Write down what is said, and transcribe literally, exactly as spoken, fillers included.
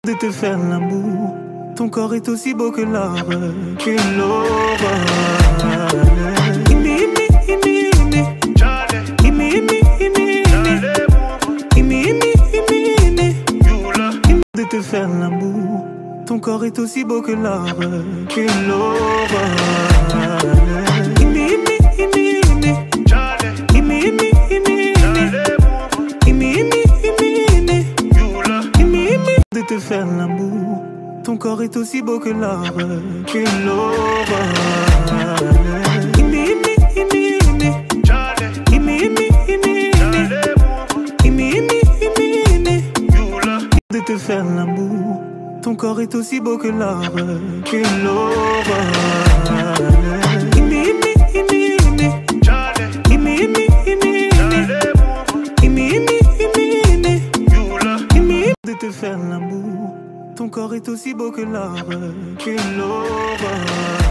De te faire l'amour, ton corps est aussi beau que l'arbre, que l'aurore. Imi, imi, imi, imi. Imi, imi, imi, imi. Imi, imi, imi, imi. De te faire l'amour, ton corps est aussi beau que l'arbre, que l'aurore. Imi, imi, imi, imi. Imi, imi, imi, imi. Imi, imi, imi, imi. De te faire l'amour, ton corps est aussi beau que l'arbre, que l'aurore. Imi, imi, imi, imi. Imi, imi, imi, imi. Imi, imi, imi, imi. De te faire l'amour, ton corps est aussi beau que l'arbre, que l'aurore. Imi, imi, imi, imi. Imi, imi, imi, imi. Imi, imi, imi, imi. Imi. De te faire l'amour, ton corps est aussi beau que l'arbre, que l'aurore.